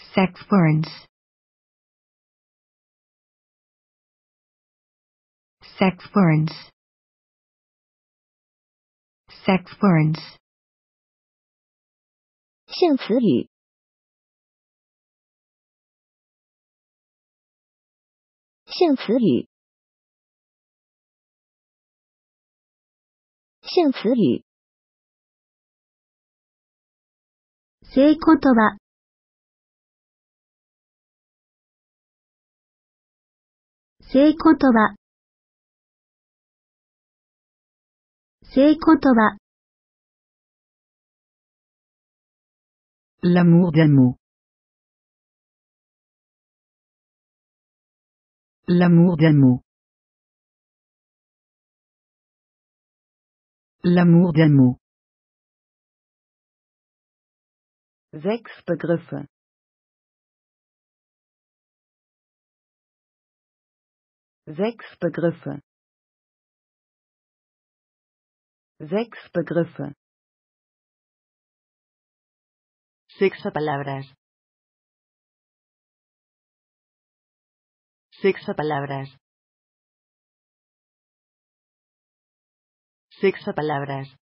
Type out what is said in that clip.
Sex burns. Sex burns. Sex burns. 性词语。性词语。性词语。 性言葉。性言葉。性言葉。 L'amour d'un mot. L'amour d'un mot. L'amour d'un mot. Sechs Begriffe. Sechs Begriffe. Sechs Begriffe. 6 palabras. 6 palabras. 6 palabras.